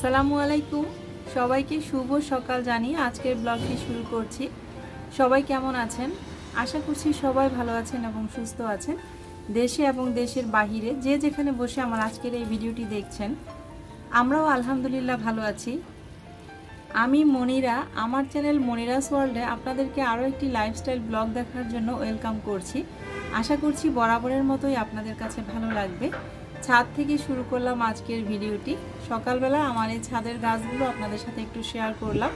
আসসালামু আলাইকুম সবাইকে শুভ সকাল জানিয়ে আজকের ব্লগটি শুরু করছি। সবাই কেমন আছেন? আশা করছি সবাই ভালো আছেন এবং সুস্থ আছেন। দেশে এবং দেশের বাহিরে যে যেখানে বসে আমার আজকের এই ভিডিওটি দেখছেন, আমরাও আলহামদুলিল্লাহ ভালো আছি। আমি মনিরা, আমার চ্যানেল মনিরাস ওয়ার্ল্ডে আপনাদেরকে আরও একটি লাইফস্টাইল ব্লগ দেখার জন্য ওয়েলকাম করছি। আশা করছি বরাবরের মতোই আপনাদের কাছে ভালো লাগবে। ছাদ থেকে শুরু করলাম আজকের ভিডিওটি। সকালবেলা আমার এই ছাদের গাছগুলো আপনাদের সাথে একটু শেয়ার করলাম।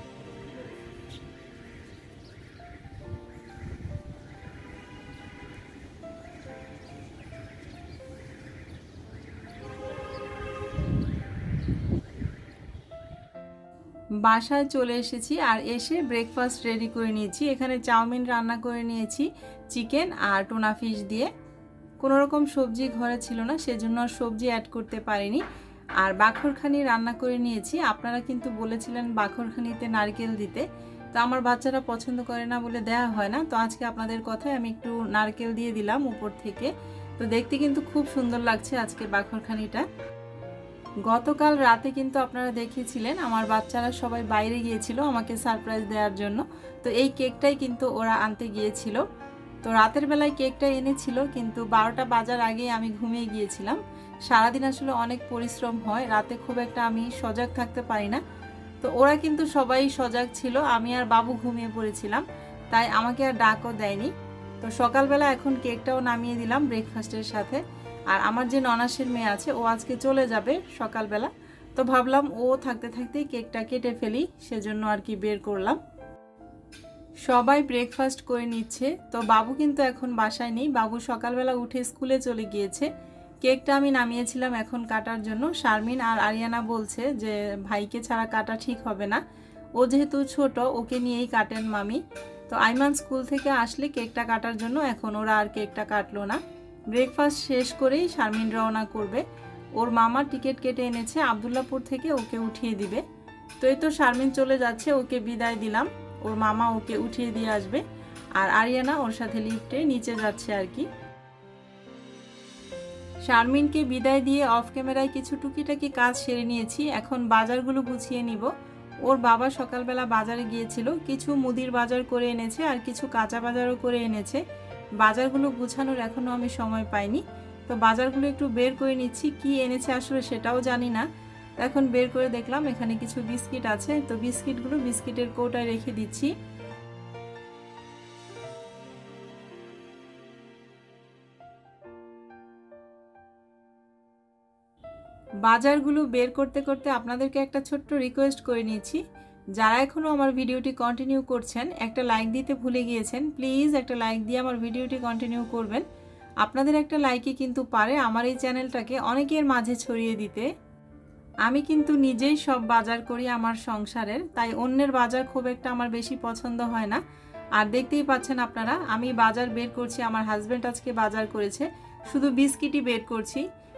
বাসায় চলে এসেছি আর এসে ব্রেকফাস্ট রেডি করে নিয়েছি। এখানে চাউমিন রান্না করে নিয়েছি চিকেন আর টুনা ফিশ দিয়ে। কোনো রকম সবজি ঘরে ছিল না, সেজন্য সবজি অ্যাড করতে পারিনি। আর বাখরখানি রান্না করে নিয়েছি। আপনারা কিন্তু বলেছিলেন বাখরখানিতে নারকেল দিতে, তো আমার বাচ্চারা পছন্দ করে না বলে দেয়া হয় না। তো আজকে আপনাদের কথায় আমি একটু নারকেল দিয়ে দিলাম উপর থেকে। তো দেখতে কিন্তু খুব সুন্দর লাগছে আজকে বাখরখানিটা। গতকাল রাতে কিন্তু আপনারা দেখিয়েছিলেন আমার বাচ্চারা সবাই বাইরে গিয়েছিল আমাকে সারপ্রাইজ দেওয়ার জন্য। তো এই কেকটাই কিন্তু ওরা আনতে গিয়েছিল। তো রাতের বেলায় কেকটা এনেছিল, কিন্তু 12টা বাজার আগেই আমি ঘুমিয়ে গিয়েছিলাম। সারাদিন আসলে অনেক পরিশ্রম হয়, রাতে খুব একটা আমি সজাগ থাকতে পারি না। তো ওরা কিন্তু সবাই সজাগ ছিল, আমি আর বাবু ঘুমিয়ে পড়েছিলাম, তাই আমাকে আর ডাকও দেয়নি। তো সকালবেলা এখন কেকটাও নামিয়ে দিলাম ব্রেকফাস্টের সাথে। আর আমার যে ননাসের মেয়ে আছে, ও আজকে চলে যাবে সকালবেলা, তো ভাবলাম ও থাকতে থাকতেই কেকটা কেটে ফেলি, সেজন্য আর কি বের করলাম। সবাই ব্রেকফাস্ট করে নিচ্ছে। তো বাবু কিন্তু এখন বাসায় নেই, বাবু সকালবেলা উঠে স্কুলে চলে গিয়েছে। কেকটা আমি নামিয়েছিলাম এখন কাটার জন্য। শারমিন আর আরিয়ানা বলছে যে ভাইকে ছাড়া কাটা ঠিক হবে না, ও যেহেতু ছোট, ওকে নিয়েই কাটেন মামি। তো আইমান স্কুল থেকে আসলে কেকটা কাটার জন্য এখন ওরা আর কেকটা কাটলো না। ব্রেকফাস্ট শেষ করেই শারমিন রওনা করবে। ওর মামা টিকিট কেটে এনেছে আবদুল্লাপুর থেকে, ওকে উঠিয়ে দিবে। তো এই তো শারমিন চলে যাচ্ছে, ওকে বিদায় দিলাম। ওর মামা ওকে উঠিয়ে দিয়ে আসবে, আর আরিয়ানা ওর সাথে লিফটে নিচে যাচ্ছে আর কি। শারমিনকে বিদায় দিয়ে অফ ক্যামেরায় কিছু টুকিটাকি কাজ সেরে নিয়েছি। এখন বাজারগুলো গুছিয়ে নিব। ওর বাবা সকালবেলা বাজারে গিয়েছিল, কিছু মুদির বাজার করে এনেছে আর কিছু কাঁচা বাজারও করে এনেছে। বাজারগুলো গুছানোর এখনও আমি সময় পাইনি। তো বাজারগুলো একটু বের করে নিচ্ছি, কি এনেছে আসলে সেটাও জানি না। এখন বের করে দেখলাম এখানে কিছু বিস্কিট আছে, তো বিস্কিটগুলো বিস্কিটের কৌটায় রেখে দিচ্ছি। বাজারগুলো বের করতে করতে আপনাদেরকে একটা ছোট্ট রিকোয়েস্ট করে নিয়েছি। যারা এখনও আমার ভিডিওটি কন্টিনিউ করছেন, একটা লাইক দিতে ভুলে গিয়েছেন, প্লিজ একটা লাইক দিয়ে আমার ভিডিওটি কন্টিনিউ করবেন। আপনাদের একটা লাইকই কিন্তু পারে আমার এই চ্যানেলটাকে অনেকের মাঝে ছড়িয়ে দিতে। আমি কিন্তু নিজেই সব বাজার করি আমার সংসারের, তাই অন্যের বাজার খুব একটা আমার বেশি পছন্দ হয় না। আর দেখতেই পাচ্ছেন আপনারা, আমি বাজার বের করছি। আমার হাজব্যান্ড আজকে বাজার করেছে, শুধু বিস্কিটই বের করছি।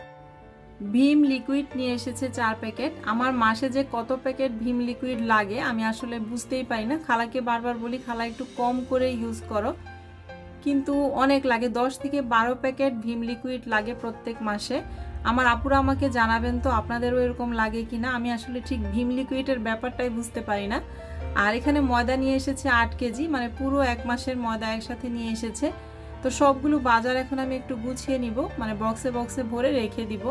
ভীম লিকুইড নিয়ে এসেছে 4 প্যাকেট। আমার মাসে যে কত প্যাকেট ভীম লিকুইড লাগে আমি আসলে বুঝতেই পারি না। খালাকে বারবার বলি, খালা একটু কম করে ইউজ করো, কিন্তু অনেক লাগে। 10 থেকে 12 প্যাকেট ভীম লিকুইড লাগে প্রত্যেক মাসে। আমার আপুরা আমাকে জানাবেন তো আপনাদেরও এরকম লাগে কিনা। আমি আসলে ঠিক ভীম লিকুইডের ব্যাপারটাই বুঝতে পারি না। আর এখানে ময়দা নিয়ে এসেছে 8 কেজি, মানে পুরো 1 মাসের ময়দা একসাথে নিয়ে এসেছে। তো সবগুলো বাজার এখন আমি একটু গুছিয়ে নিব, মানে বক্সে বক্সে ভরে রেখে দিব।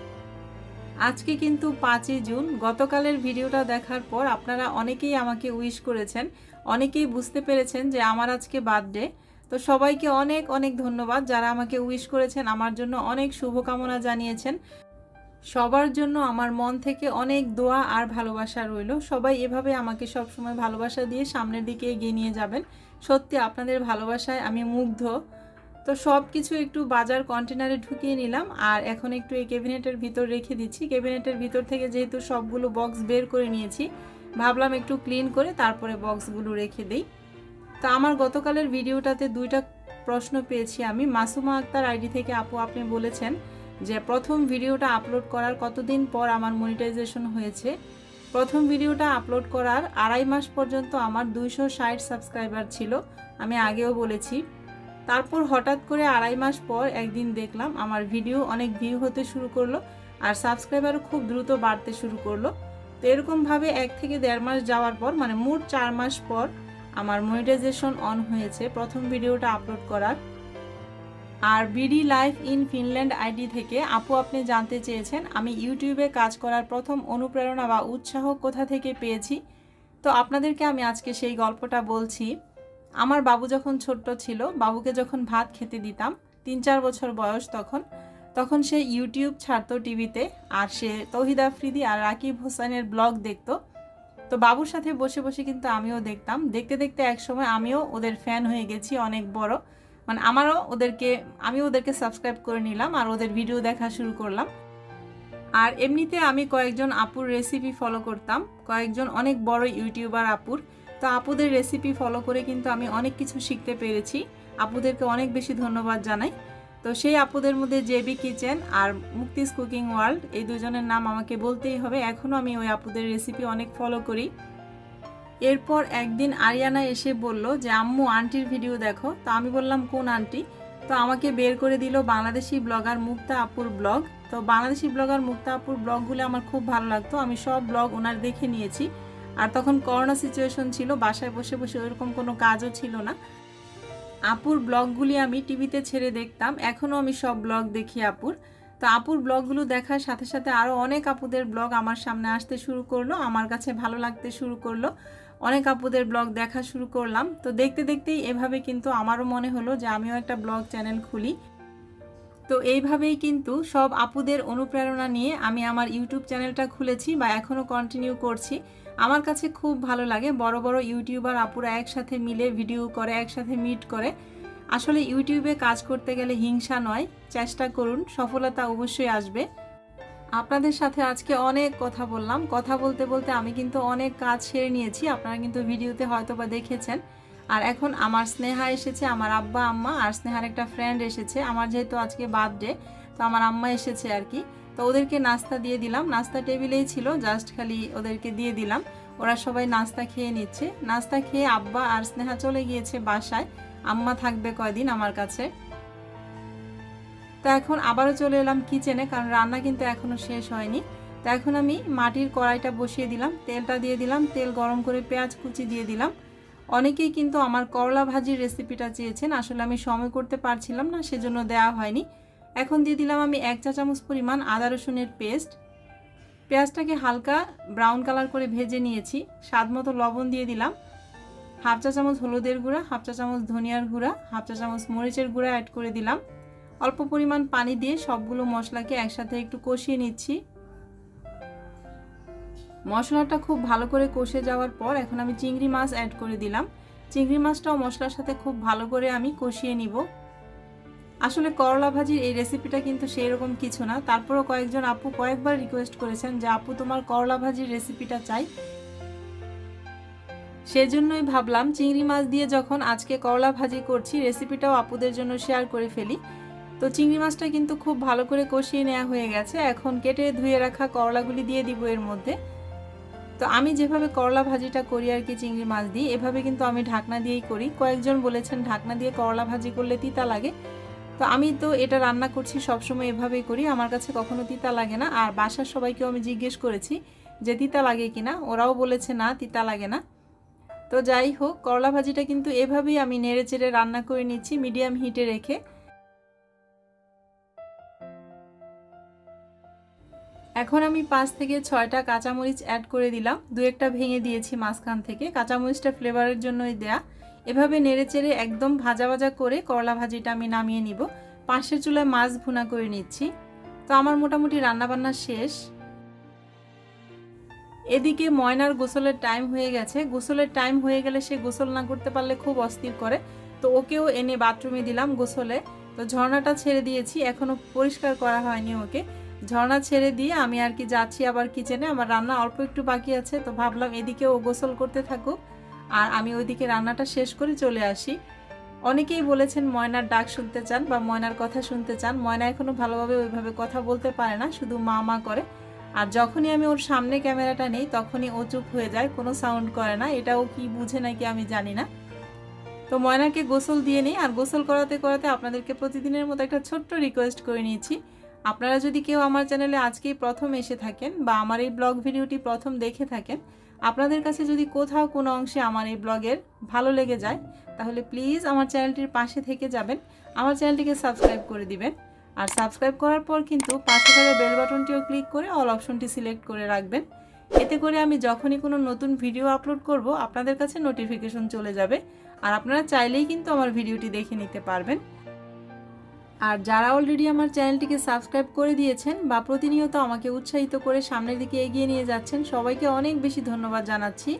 আজকে কিন্তু 5ই জুন। গতকালের ভিডিওটা দেখার পর আপনারা অনেকেই আমাকে উইশ করেছেন, অনেকেই বুঝতে পেরেছেন যে আমার আজকে বার্থডে। তো সবাইকে অনেক অনেক ধন্যবাদ যারা আমাকে উইশ করেছেন, আমার জন্য অনেক শুভকামনা জানিয়েছেন। সবার জন্য আমার মন থেকে অনেক দোয়া আর ভালোবাসা রইল। সবাই এভাবে আমাকে সবসময় ভালোবাসা দিয়ে সামনের দিকে এগিয়ে নিয়ে যাবেন। সত্যি আপনাদের ভালোবাসায় আমি মুগ্ধ। তো সব কিছু একটু বাজার কন্টেনারে ঢুকিয়ে নিলাম, আর এখন একটু এই ক্যাবিনেটের ভিতর রেখে দিচ্ছি। ক্যাবিনেটের ভিতর থেকে যেহেতু সবগুলো বক্স বের করে নিয়েছি, ভাবলাম একটু ক্লিন করে তারপরে বক্সগুলো রেখে দেই। তো আমার গতকালের ভিডিওটাতে 2টা প্রশ্ন পেয়েছি আমি। মাসুমা আক্তার আইডি থেকে আপু আপনি বলেছেন যে প্রথম ভিডিওটা আপলোড করার কতদিন পর আমার মনিটাইজেশন হয়েছে। প্রথম ভিডিওটা আপলোড করার 2.5 মাস পর্যন্ত আমার 260 সাবস্ক্রাইবার ছিল, আমি আগেও বলেছি। তারপর হঠাৎ করে 2.5 মাস পর একদিন দেখলাম আমার ভিডিও অনেক ভিউ হতে শুরু করলো, আর সাবস্ক্রাইবারও খুব দ্রুত বাড়তে শুরু করলো। তো এরকমভাবে 1 থেকে 1.5 মাস যাওয়ার পর মানে মোট 4 মাস পর আমার মনিটাইজেশন অন হয়েছে প্রথম ভিডিওটা আপলোড করার। আর BD life in Finland ID থেকে আপু আপনি জানতে চেয়েছেন আমি ইউটিউবে কাজ করার প্রথম অনুপ্রেরণা বা উৎসাহ কোথা থেকে পেয়েছি। তো আপনাদেরকে আমি আজকে সেই গল্পটা বলছি। আমার বাবু যখন ছোট্ট ছিল, বাবুকে যখন ভাত খেতে দিতাম 3-4 বছর বয়স, তখন সে ইউটিউব ছাড়তো টিভিতে, আর সে তৌহিদ আফ্রিদি আর রাকিব হোসেনের ব্লগ দেখতো। তো বাবুর সাথে বসে বসে কিন্তু আমিও দেখতাম। দেখতে দেখতে একসময় আমিও ওদের ফ্যান হয়ে গেছি অনেক বড়, মানে আমিও ওদেরকে সাবস্ক্রাইব করে নিলাম আর ওদের ভিডিও দেখা শুরু করলাম। আর এমনিতে আমি কয়েকজন আপুর রেসিপি ফলো করতাম, কয়েকজন অনেক বড় ইউটিউবার আপুর। তো আপুদের রেসিপি ফলো করে কিন্তু আমি অনেক কিছু শিখতে পেরেছি। আপুদেরকে অনেক বেশি ধন্যবাদ জানাই। তো সেই আপুদের মধ্যে জেবি কিচেন আর মুক্তিস কুকিং ওয়ার্ল্ড, এই দুজনের নাম আমাকে বলতেই হবে। এখনও আমি ওই আপুদের রেসিপি অনেক ফলো করি। এরপর একদিন আরিয়ানা এসে বলল যে আম্মু আন্টির ভিডিও দেখো। তো আমি বললাম কোন আন্টি? তো আমাকে বের করে দিল বাংলাদেশি ব্লগার মুক্তা আপুর ব্লগ। তো বাংলাদেশি ব্লগার মুক্তা আপুর ব্লগগুলো আমার খুব ভালো লাগতো, আমি সব ব্লগ ওনার দেখে নিয়েছি। আর তখন করোনা সিচুয়েশন ছিল, বাসায় বসে বসে ওইরকম কোনো কাজও ছিল না। আপুর ব্লগগুলি আমি টিভিতে ছেড়ে দেখতাম, এখনও আমি সব ব্লগ দেখি আপুর। তো আপুর ব্লগগুলো দেখার সাথে সাথে আরও অনেক আপুদের ব্লগ আমার সামনে আসতে শুরু করলো, আমার কাছে ভালো লাগতে শুরু করলো। অনেক আপুদের ব্লগ দেখা শুরু করলাম। তো দেখতে দেখতেই এভাবে কিন্তু আমারও মনে হলো যে আমিও একটা ব্লগ চ্যানেল খুলি। তো এইভাবেই কিন্তু সব আপুদের অনুপ্রেরণা নিয়ে আমি আমার ইউটিউব চ্যানেলটা খুলেছি বা এখনও কন্টিনিউ করছি। আমার কাছে খুব ভালো লাগে বড় বড় ইউটিউবার আপুরা একসাথে মিলে ভিডিও করে, একসাথে মিট করে। আসলে ইউটিউবে কাজ করতে গেলে হিংসা নয়, চেষ্টা করুন, সফলতা অবশ্যই আসবে। আপনাদের সাথে আজকে অনেক কথা বললাম, কথা বলতে বলতে আমি কিন্তু অনেক কাজ সেরে নিয়েছি, আপনারা কিন্তু ভিডিওতে হয়তো বা দেখেছেন। আর এখন আমার স্নেহা এসেছে, আমার আব্বা আম্মা আর স্নেহার একটা ফ্রেন্ড এসেছে। আমার যেহেতু আজকে বার্থডে, তো আমার আম্মা এসেছে আর কি। তো ওদেরকে নাস্তা দিয়ে দিলাম, নাস্তা টেবিলেই ছিল, জাস্ট খালি ওদেরকে দিয়ে দিলাম। ওরা সবাই নাস্তা খেয়ে নিচ্ছে। নাস্তা খেয়ে আব্বা আর স্নেহা চলে গিয়েছে বাসায়, আম্মা থাকবে কয়দিন আমার কাছে। তো এখন আবারও চলে এলাম কিচেনে, কারণ রান্না কিন্তু এখনও শেষ হয়নি। তো এখন আমি মাটির কড়াইটা বসিয়ে দিলাম, তেলটা দিয়ে দিলাম, তেল গরম করে পেঁয়াজ কুচি দিয়ে দিলাম। অনেকেই কিন্তু আমার করলা ভাজির রেসিপিটা চেয়েছেন, আসলে আমি সময় করতে পারছিলাম না, সেজন্য দেওয়া হয়নি। এখন দিয়ে দিলাম আমি 1 চা চামচ পরিমাণ আদা রসুনের পেস্ট। পেঁয়াজটাকে হালকা ব্রাউন কালার করে ভেজে নিয়েছি। স্বাদ মতো লবণ দিয়ে দিলাম, 1/2 চা চামচ হলুদের গুঁড়া, 1/2 চা চামচ ধনিয়ার গুঁড়া, 1/2 চা চামচ মরিচের গুঁড়া অ্যাড করে দিলাম। অল্প পরিমাণ পানি দিয়ে সবগুলো মশলাকে একসাথে একটু কষিয়ে নিচ্ছি। মশলাটা খুব ভালো করে কষে যাওয়ার পর এখন আমি চিংড়ি মাছ অ্যাড করে দিলাম। চিংড়ি মাছটাও মশলার সাথে খুব ভালো করে আমি কষিয়ে নিব। আসলে করলা ভাজির এই রেসিপিটা কিন্তু সেই রকম কিছু না, তারপরও কয়েকজন আপু কয়েকবার রিকোয়েস্ট করেছেন যে আপু তোমার করলা ভাজির রেসিপিটা চাই। সেজন্যই ভাবলাম চিংড়ি মাছ দিয়ে যখন আজকে করলা ভাজি করছি, রেসিপিটাও আপুদের জন্য শেয়ার করে ফেলি। তো চিংড়ি মাছটা কিন্তু খুব ভালো করে কষিয়ে নেওয়া হয়ে গেছে। এখন কেটে ধুয়ে রাখা করলাগুলি দিয়ে দিব এর মধ্যে। তো আমি যেভাবে করলা ভাজিটা করি আর কি চিংড়ি মাছ দিয়ে, এভাবে কিন্তু আমি ঢাকনা দিয়েই করি। কয়েকজন বলেছেন ঢাকনা দিয়ে করলা ভাজি করলে তিতা লাগে, তো আমি তো এটা রান্না করছি সবসময় এভাবেই করি, আমার কাছে কখনো তিতা লাগে না। আর বাসার সবাইকেও আমি জিজ্ঞেস করেছি যে তিতা লাগে কিনা, ওরাও বলেছে না তিতা লাগে না। তো যাই হোক, করলা ভাজিটা কিন্তু এভাবেই আমি নেড়ে চেড়ে রান্না করে নিচ্ছি মিডিয়াম হিটে রেখে। এখন আমি 5 থেকে 6টা কাঁচামরিচ অ্যাড করে দিলাম, 2-একটা ভেঙে দিয়েছি মাঝখান থেকে, কাঁচামরিচটা ফ্লেভারের জন্যই দেয়া। এভাবে নেড়েচেড়ে একদম ভাজা ভাজা করে করলা ভাজিটা আমি নামিয়ে নিব। পাশের চুলায় মাছ ভুনা করে নিচ্ছি। তো আমার মোটামুটি রান্নাবান্না শেষ। এদিকে ময়নার গোসলের টাইম হয়ে গেছে। গোসলের টাইম হয়ে গেলে সে গোসল না করতে পারলে খুব অস্থির করে, তো ওকেও এনে বাথরুমে দিলাম গোসলে। তো ঝর্ণাটা ছেড়ে দিয়েছি, এখনো পরিষ্কার করা হয়নি ওকে। ঝর্ণা ছেড়ে দিয়ে আমি আর কি যাচ্ছি আবার কিচেনে, আমার রান্না অল্প একটু বাকি আছে। তো ভাবলাম এদিকে ও গোসল করতে থাকুক আর আমি ওইদিকে রান্নাটা শেষ করে চলে আসি। অনেকেই বলেছেন ময়নার ডাক শুনতে চান বা ময়নার কথা শুনতে চান। ময়না এখনো ভালোভাবে ওইভাবে কথা বলতে পারে না, শুধু মা মা করে। আর যখনই আমি ওর সামনে ক্যামেরাটা নেই তখনই ও চুপ হয়ে যায়, কোনো সাউন্ড করে না। এটাও কি বুঝে নাকি আমি জানি না। তো ময়নাকে গোসল দিয়ে নিই, আর গোসল করাতে করাতে আপনাদেরকে প্রতিদিনের মতো একটা ছোট্ট রিকোয়েস্ট করে নিয়েছি। আপনারা যদি কেউ আমার চ্যানেলে আজকেই প্রথম এসে থাকেন বা আমার এই ব্লগ ভিডিওটি প্রথম দেখে থাকেন, আপনাদের কাছে যদি কোথাও কোনো অংশে আমার এই ব্লগের ভালো লেগে যায়, তাহলে প্লিজ আমার চ্যানেলটির পাশে থেকে যাবেন, আমার চ্যানেলটিকে সাবস্ক্রাইব করে দিবেন। আর সাবস্ক্রাইব করার পর কিন্তু পাশে থাকা বেল বাটনটিও ক্লিক করে অল অপশনটি সিলেক্ট করে রাখবেন। এতে করে আমি যখনই কোনো নতুন ভিডিও আপলোড করব, আপনাদের কাছে নোটিফিকেশন চলে যাবে আর আপনারা চাইলেই কিন্তু আমার ভিডিওটি দেখে নিতে পারবেন। আর যারা অলরেডি আমার চ্যানেলটিকে সাবস্ক্রাইব করে দিয়েছেন বা প্রতিনিয়ত আমাকে উৎসাহিত করে সামনের দিকে এগিয়ে নিয়ে যাচ্ছেন, সবাইকে অনেক বেশি ধন্যবাদ জানাচ্ছি।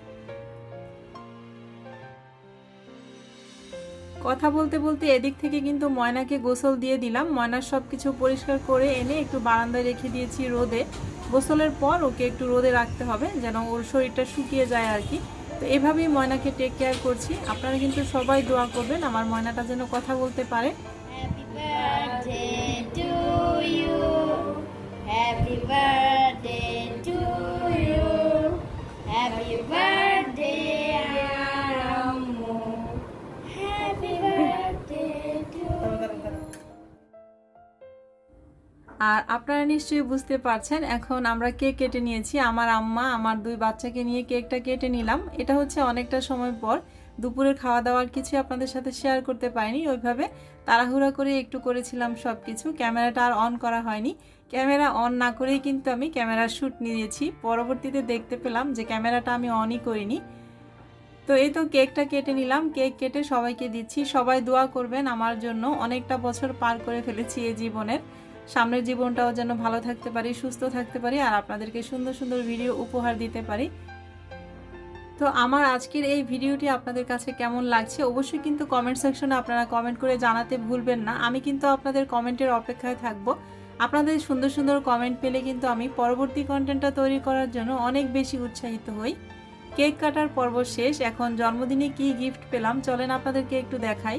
কথা বলতে বলতে এদিক থেকে কিন্তু ময়নাকে গোসল দিয়ে দিলাম। ময়নার সব কিছু পরিষ্কার করে এনে একটু বারান্দায় রেখে দিয়েছি রোদে। গোসলের পর ওকে একটু রোদে রাখতে হবে যেন ওর শরীরটা শুকিয়ে যায় আর কি। তো এভাবেই ময়নাকে টেক কেয়ার করছি। আপনারা কিন্তু সবাই দোয়া করবেন আমার ময়নাটা যেন কথা বলতে পারে। Happy birthday to you. Happy birthday, Ammu. Happy birthday to you. আর আপনারা নিশ্চয়ই বুঝতে পারছেন এখন আমরা কেক কেটে নিয়েছি। আমার আম্মা আমার দুই বাচ্চাকে নিয়ে কেকটা কেটে নিলাম। এটা হচ্ছে অনেকটা সময় পর। দুপুরের খাওয়া দাওয়ার কিছু আপনাদের সাথে শেয়ার করতে পারিনি, ওইভাবে তাড়াহুড়া করে একটু করেছিলাম সব কিছু। ক্যামেরাটা আর অন করা হয়নি। ক্যামেরা অন না করেই কিন্তু আমি ক্যামেরার শ্যুট নিয়েছি। পরবর্তীতে দেখতে পেলাম যে ক্যামেরাটা আমি অনই করিনি। তো এই তো কেকটা কেটে নিলাম। কেক কেটে সবাইকে দিচ্ছি। সবাই দোয়া করবেন আমার জন্য। অনেকটা বছর পার করে ফেলেছি এই জীবনের। সামনের জীবনটাও যেন ভালো থাকতে পারি, সুস্থ থাকতে পারি আর আপনাদেরকে সুন্দর সুন্দর ভিডিও উপহার দিতে পারি। তো আমার আজকের এই ভিডিওটি আপনাদের কাছে কেমন লাগছে অবশ্যই কিন্তু কমেন্ট সেকশনে আপনারা কমেন্ট করে জানাতে ভুলবেন না। আমি কিন্তু আপনাদের কমেন্টের অপেক্ষায় থাকব। আপনাদের সুন্দর সুন্দর কমেন্ট পেলে কিন্তু আমি পরবর্তী কন্টেন্টটা তৈরি করার জন্য অনেক বেশি উৎসাহিত হই। কেক কাটার পর্ব শেষ। এখন জন্মদিনে কি গিফট পেলাম চলেন আপনাদেরকে একটু দেখাই।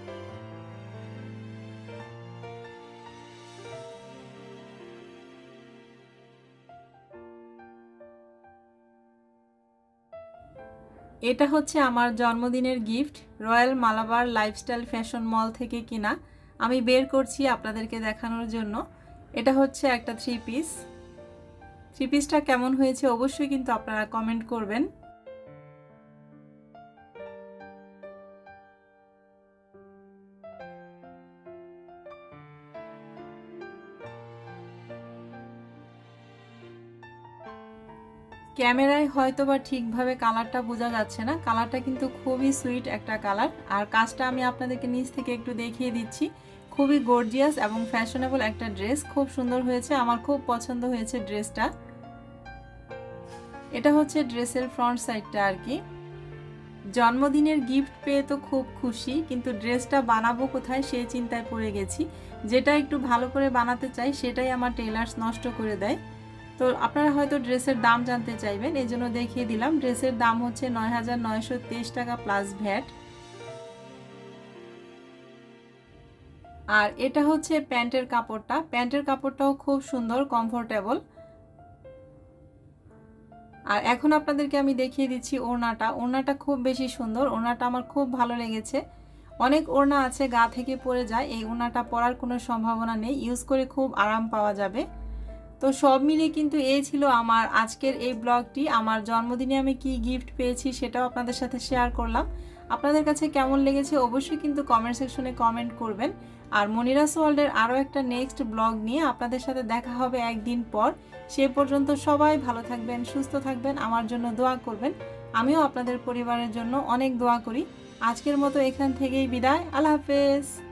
এটা হচ্ছে আমার জন্মদিনের gift, royal Malabar lifestyle fashion mall থেকে কিনা। আমি বের করছি আপনাদেরকে দেখানোর জন্য। এটা হচ্ছে একটা থ্রি পিসটা কেমন হয়েছে অবশ্যই কিন্তু আপনারা কমেন্ট করবেন। ক্যামেরায় হয়তো বা ঠিকভাবে কালারটা বোঝা যাচ্ছে না। কালারটা কিন্তু খুবই সুইট একটা কালার। আর কাজটা আমি আপনাদেরকে নিচ থেকে একটু দেখিয়ে দিচ্ছি। খুবই গর্জিয়াস এবং ফ্যাশনেবল একটা ড্রেস, খুব সুন্দর হয়েছে। আমার খুব পছন্দ হয়েছে ড্রেসটা। এটা হচ্ছে ড্রেসের ফ্রন্ট সাইডটা আর কি। জন্মদিনের গিফট পেয়ে তো খুব খুশি, কিন্তু ড্রেসটা বানাবো কোথায় সেই চিন্তায় পড়ে গেছি। যেটা একটু ভালো করে বানাতে চাই সেটাই আমার টেলার্স নষ্ট করে দেয়। তো আপনারা হয়তো ড্রেসের দাম জানতে চাইবেন, এই জন্য দেখিয়ে দিলাম। ড্রেসের দাম হচ্ছে ৯,৯২৩ টাকা প্লাস ভ্যাট। আর এটা হচ্ছে প্যান্টের কাপড়টা। প্যান্টের কাপড়টাও খুব সুন্দর, কমফোর্টেবল। আর এখন আপনাদেরকে আমি দেখিয়ে দিচ্ছি ওড়নাটা। ওড়নাটা খুব বেশি সুন্দর। ওড়নাটা আমার খুব ভালো লেগেছে। অনেক ওড়না আছে গা থেকে পড়ে যায়, এই ওড়নাটা পরার কোনো সম্ভাবনা নেই, ইউজ করে খুব আরাম পাওয়া যাবে। তো সব মিলিয়ে কিন্তু এই ছিল আমার আজকের এই ব্লগটি। আমার জন্মদিনে আমি কি গিফট পেয়েছি সেটাও আপনাদের সাথে শেয়ার করলাম। আপনাদের কাছে কেমন লেগেছে অবশ্যই কিন্তু কমেন্ট সেকশনে কমেন্ট করবেন। আর মনিরাস ওয়ার্ল্ডের আরও একটা নেক্সট ব্লগ নিয়ে আপনাদের সাথে দেখা হবে একদিন পর। সে পর্যন্ত সবাই ভালো থাকবেন, সুস্থ থাকবেন, আমার জন্য দোয়া করবেন। আমিও আপনাদের পরিবারের জন্য অনেক দোয়া করি। আজকের মতো এখান থেকেই বিদায়। আল্লাহ হাফেজ।